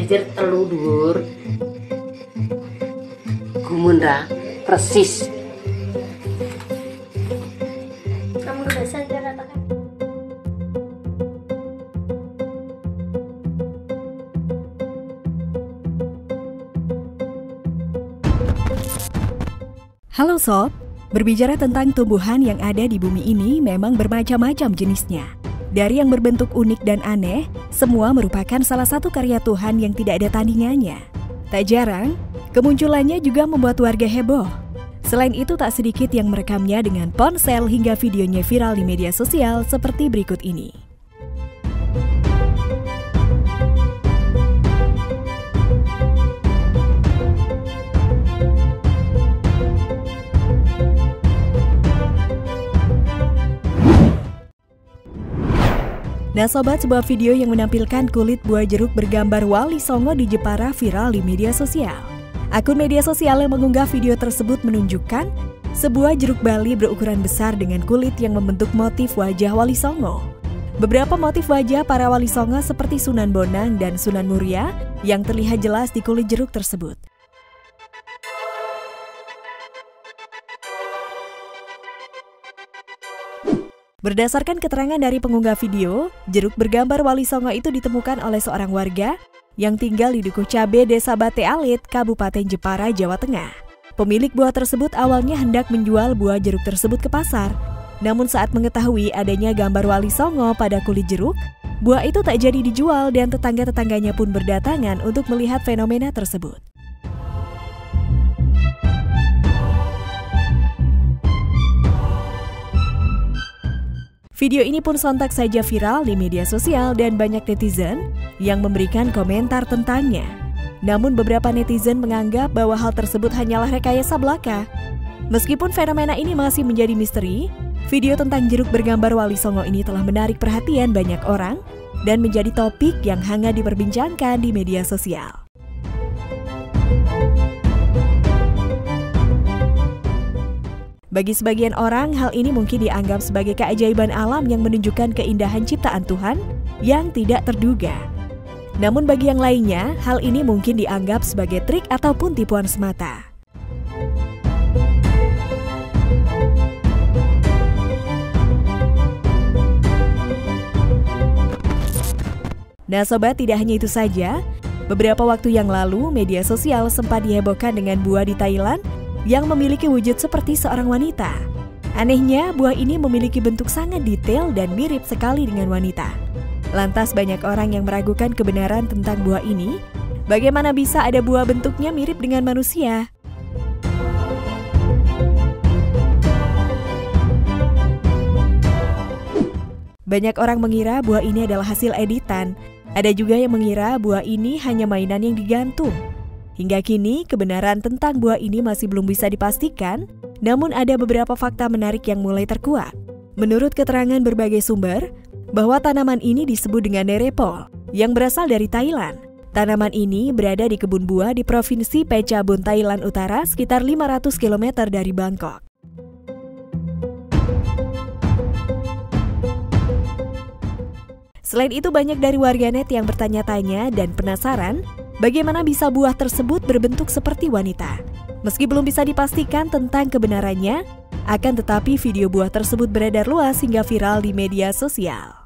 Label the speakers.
Speaker 1: jejer telu dhuwur. Gumun ra persis.
Speaker 2: Kamu udah sadar atau kan?
Speaker 3: Halo Sob, berbicara tentang tumbuhan yang ada di bumi ini memang bermacam-macam jenisnya. Dari yang berbentuk unik dan aneh, semua merupakan salah satu karya Tuhan yang tidak ada tandingannya. Tak jarang, kemunculannya juga membuat warga heboh. Selain itu tak sedikit yang merekamnya dengan ponsel hingga videonya viral di media sosial seperti berikut ini. Nah sobat, sebuah video yang menampilkan kulit buah jeruk bergambar Wali Songo di Jepara viral di media sosial. Akun media sosial yang mengunggah video tersebut menunjukkan sebuah jeruk Bali berukuran besar dengan kulit yang membentuk motif wajah Wali Songo. Beberapa motif wajah para Wali Songo seperti Sunan Bonang dan Sunan Muria yang terlihat jelas di kulit jeruk tersebut. Berdasarkan keterangan dari pengunggah video, jeruk bergambar Wali Songo itu ditemukan oleh seorang warga yang tinggal di Dukuh Cabe, Desa Bate Alit, Kabupaten Jepara, Jawa Tengah. Pemilik buah tersebut awalnya hendak menjual buah jeruk tersebut ke pasar. Namun saat mengetahui adanya gambar Wali Songo pada kulit jeruk, buah itu tak jadi dijual dan tetangga-tetangganya pun berdatangan untuk melihat fenomena tersebut. Video ini pun sontak saja viral di media sosial dan banyak netizen yang memberikan komentar tentangnya. Namun beberapa netizen menganggap bahwa hal tersebut hanyalah rekayasa belaka. Meskipun fenomena ini masih menjadi misteri, video tentang jeruk bergambar Wali Songo ini telah menarik perhatian banyak orang dan menjadi topik yang hangat diperbincangkan di media sosial. Bagi sebagian orang, hal ini mungkin dianggap sebagai keajaiban alam yang menunjukkan keindahan ciptaan Tuhan yang tidak terduga. Namun bagi yang lainnya, hal ini mungkin dianggap sebagai trik ataupun tipuan semata. Nah sobat, tidak hanya itu saja. Beberapa waktu yang lalu, media sosial sempat dihebohkan dengan buah di Thailand yang memiliki wujud seperti seorang wanita. Anehnya, buah ini memiliki bentuk sangat detail dan mirip sekali dengan wanita. Lantas banyak orang yang meragukan kebenaran tentang buah ini. Bagaimana bisa ada buah bentuknya mirip dengan manusia? Banyak orang mengira buah ini adalah hasil editan. Ada juga yang mengira buah ini hanya mainan yang digantung. Hingga kini, kebenaran tentang buah ini masih belum bisa dipastikan, namun ada beberapa fakta menarik yang mulai terkuak. Menurut keterangan berbagai sumber, bahwa tanaman ini disebut dengan nerepol, yang berasal dari Thailand. Tanaman ini berada di kebun buah di Provinsi Phetchabun, Thailand Utara, sekitar 500 km dari Bangkok. Selain itu, banyak dari warganet yang bertanya-tanya dan penasaran bagaimana bisa buah tersebut berbentuk seperti wanita. Meski belum bisa dipastikan tentang kebenarannya, akan tetapi video buah tersebut beredar luas hingga viral di media sosial.